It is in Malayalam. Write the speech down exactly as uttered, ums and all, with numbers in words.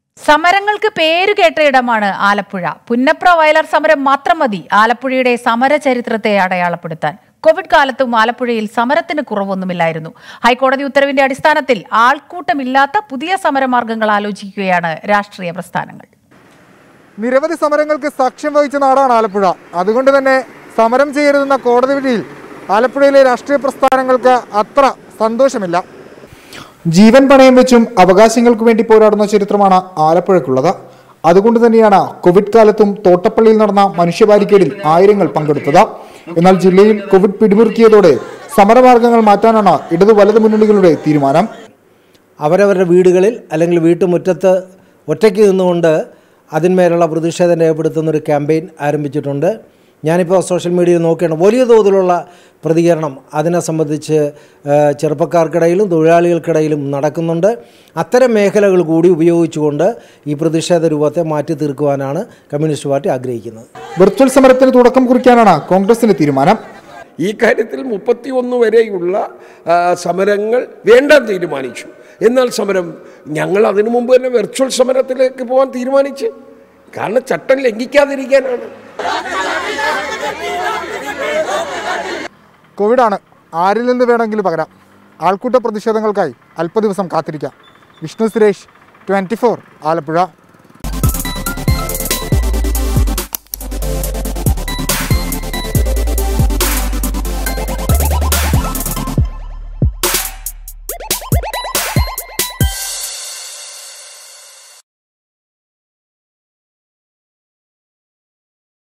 സമരങ്ങൾക്ക് പേരുകേട്ട ഇടമാണ് ആലപ്പുഴ. പുന്നപ്ര വയലാർ സമരം മാത്രം മതി ആലപ്പുഴയുടെ സമര ചരിത്രത്തെ അടയാളപ്പെടുത്താൻ. കോവിഡ് കാലത്തും ആലപ്പുഴയിൽ സമരത്തിന് കുറവൊന്നുമില്ലായിരുന്നു. ഹൈക്കോടതി ഉത്തരവിന്റെ അടിസ്ഥാനത്തിൽ ആൾക്കൂട്ടമില്ലാത്ത പുതിയ സമരമാർഗങ്ങൾ ആലോചിക്കുകയാണ് രാഷ്ട്രീയ പ്രസ്ഥാനങ്ങൾ. നിരവധി സമരങ്ങൾക്ക് സാക്ഷ്യം വഹിച്ച നാടാണ് ആലപ്പുഴ. അതുകൊണ്ട് തന്നെ സമരം ചെയ്യരുതെന്ന കോടതി വിധിയിൽ ആലപ്പുഴയിലെ രാഷ്ട്രീയ പ്രസ്ഥാനങ്ങൾക്ക് അത്ര സന്തോഷമില്ല. ജീവൻ പണയം വെച്ചും അവകാശങ്ങൾക്ക് വേണ്ടി പോരാടുന്ന ചരിത്രമാണ് ആലപ്പുഴയ്ക്കുള്ളത്. അതുകൊണ്ട് തന്നെയാണ് കോവിഡ് കാലത്തും തോട്ടപ്പള്ളിയിൽ നടന്ന മനുഷ്യ ബാരിക്കേഡിൽ ആയിരങ്ങൾ പങ്കെടുത്തത്. എന്നാൽ ജില്ലയിൽ കോവിഡ് പിടിമുറുക്കിയതോടെ സമരമാർഗങ്ങൾ മാറ്റാനാണ് ഇടതു വലതു മുന്നണികളുടെ തീരുമാനം. അവരവരുടെ വീടുകളിൽ അല്ലെങ്കിൽ വീട്ടുമുറ്റത്ത് ഒറ്റയ്ക്ക് നിന്നുകൊണ്ട് അതിന്മേലുള്ള പ്രതിഷേധം രേഖപ്പെടുത്തുന്ന ഒരു ക്യാമ്പയിൻ ആരംഭിച്ചിട്ടുണ്ട്. ഞാനിപ്പോൾ സോഷ്യൽ മീഡിയയിൽ നോക്കുകയാണ്, വലിയ തോതിലുള്ള പ്രതികരണം അതിനെ സംബന്ധിച്ച് ചെറുപ്പക്കാർക്കിടയിലും തൊഴിലാളികൾക്കിടയിലും നടക്കുന്നുണ്ട്. അത്തരം മേഖലകൾ കൂടി ഉപയോഗിച്ചുകൊണ്ട് ഈ പ്രതിഷേധ രൂപത്തെ മാറ്റി തീർക്കുവാനാണ് കമ്മ്യൂണിസ്റ്റ് പാർട്ടി ആഗ്രഹിക്കുന്നത്. വെർച്വൽ സമരത്തിന് തുടക്കം കുറിക്കാനാണ് കോൺഗ്രസിന്റെ തീരുമാനം. ഈ കാര്യത്തിൽ മുപ്പത്തി ഒന്ന് വരെയുള്ള സമരങ്ങൾ വേണ്ടാൻ തീരുമാനിച്ചു. എന്നാൽ സമരം ഞങ്ങൾ അതിനു മുമ്പ് തന്നെ വെർച്വൽ സമരത്തിലേക്ക് പോകാൻ തീരുമാനിച്ചു. കാരണം ചട്ടം ലംഘിക്കാതിരിക്കാനാണ്. കോവിഡാണ്, ആരിൽ നിന്ന് വേണമെങ്കിലും പകരാം. ആൾക്കൂട്ട പ്രതിഷേധങ്ങൾക്കായി അല്പ ദിവസം കാത്തിരിക്കാം. Vishnu Suresh, twenty four, Alappuzha.